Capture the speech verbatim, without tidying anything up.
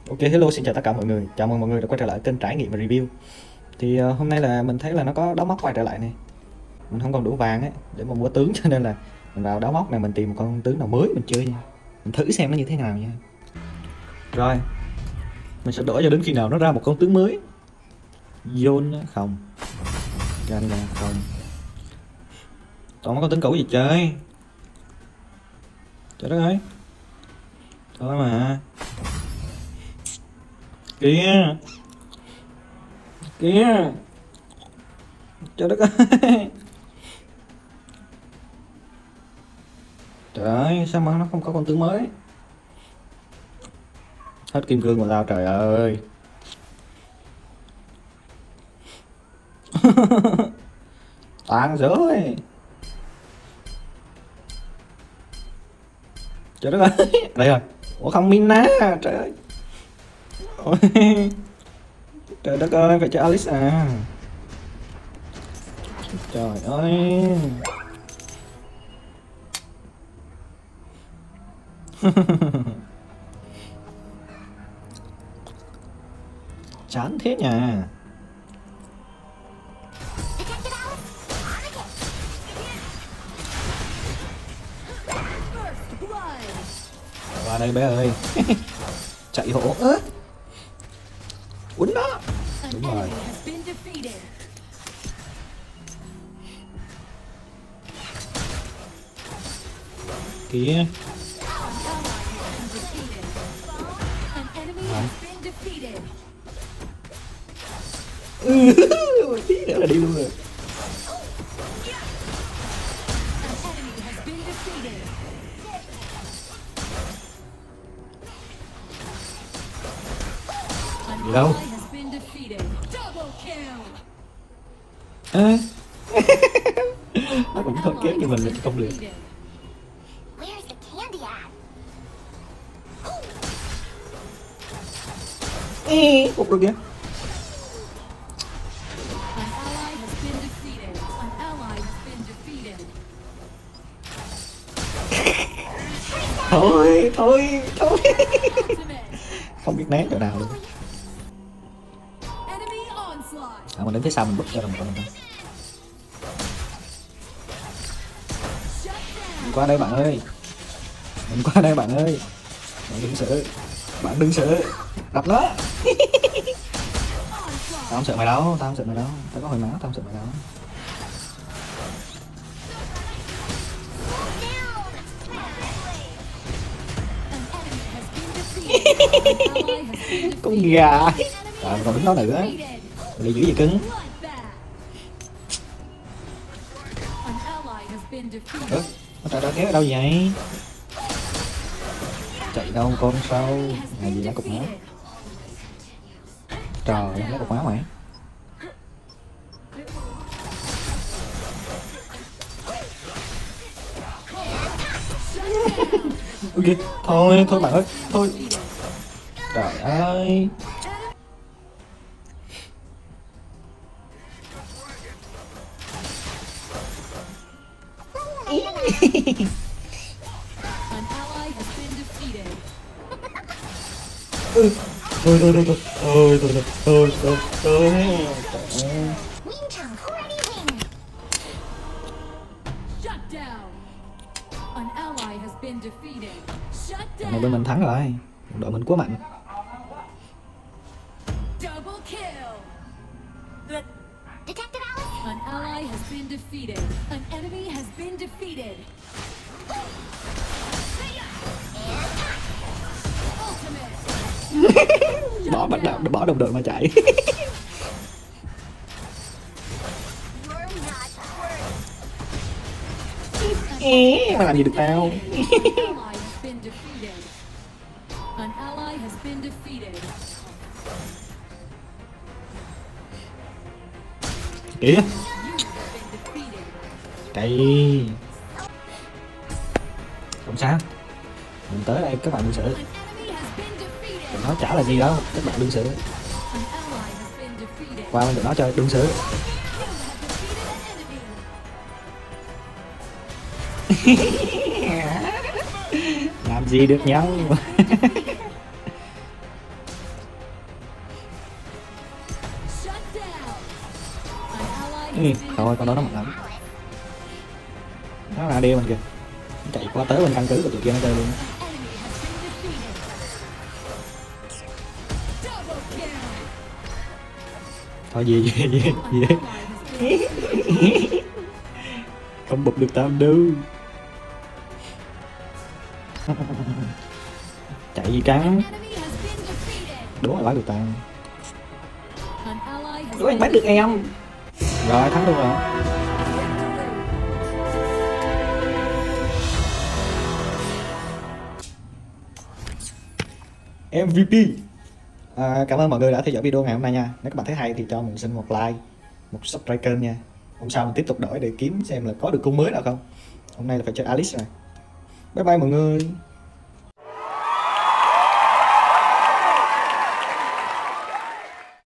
Ok, hello, xin chào tất cả mọi người. Chào mừng mọi người đã quay trở lại kênh trải nghiệm và review. Thì uh, hôm nay là mình thấy là nó có đáo móc quay trở lại này. Mình không còn đủ vàng ấy để mà mua tướng cho nên là mình vào đáo móc này mình tìm một con tướng nào mới mình chơi nha. Mình thử xem nó như thế nào nha. Rồi, mình sẽ đổi cho đến khi nào nó ra một con tướng mới. Zone không. Ra đây là không. Còn có con tướng cũ gì chơi? Trời đất ơi. Thôi mà. Kìa. Kìa. Trời đất ơi. Trời ơi, sao mà nó không có con tướng mới? Hết kim cương của tao, trời ơi. Toàn rồi. Trời đất ơi. Đây rồi. Ủa không Mina, trời ơi. Ôi. Trời đất ơi, phải cho Alice à. Trời ơi. Chán thế nhỉ. Qua đây bé ơi. Chạy hộ ớ. Quýnh đó. Đúng rồi. Kìa. Ừ, tí nữa là đi luôn rồi. Gì đâu? À. Nó cũng thôi kém như mình là không được. Ê, phục rồi kìa. Thôi, thôi, thôi. Không biết né chỗ nào luôn. À, mình đến phía sau mình bật cho đồng đội. Mình qua đây bạn ơi. Mình qua đây bạn ơi. Bạn đừng sợ. Bạn đừng sợ. Đập nó. Tao không sợ mày đâu, tao không sợ mày đâu. Tao có hồi máu, tao không sợ mày đâu. Con gà. Rồi còn đứng đó nữa. Đi giữ gì cứng. Ơ, nó chạy ra kéo ở đâu vậy? Chạy đâu con sâu. Này gì lá cục máu. Trời, lá cục máu mày. Ok, thôi, thôi bạn ơi, thôi. Trời ơi. Ừ. Thôi thôi thôi thôi thôi thôi thôi thôi thôi thôi. Trận này bên mình thắng rồi, đội mình quá mạnh. An ally has been defeated. An enemy has been defeated. Bỏ bắt đầu bỏ đồng đội mà chạy. Ê, mà làm gì được tao. Kìa. Cây. Không sao. Mình tới đây các bạn đừng sợ. Nó chả là gì đâu, các bạn đừng sợ. Qua bên đó chơi, đừng sợ. Làm gì được nhau. Ừ, thôi con đó nó mạnh lắm. Nó là đeo mình kìa. Nó chạy qua tới bên căn cứ của tụi kia nó chơi luôn. Thôi về về về về. Không bụp được tao đâu. Chạy gì trắng. Đúng là bắt được tao. Đúng anh bắt được em. Rồi thắng luôn rồi. em vê pê. À, cảm ơn mọi người đã theo dõi video ngày hôm nay nha. Nếu các bạn thấy hay thì cho mình xin một like, một subscribe kênh nha. Hôm sau mình tiếp tục đổi để kiếm xem là có được cung mới nào không. Hôm nay là phải chơi Alice rồi. Bye bye mọi người.